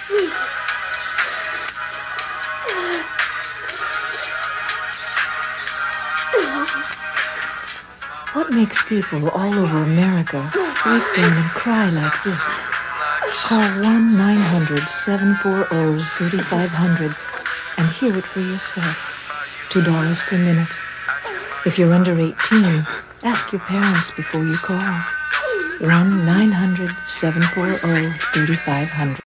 What makes people all over America break down and cry like this? Call 1-900-740-3500 and hear it for yourself. $2 per minute. If you're under 18, ask your parents before you call. 1-900-740-3500.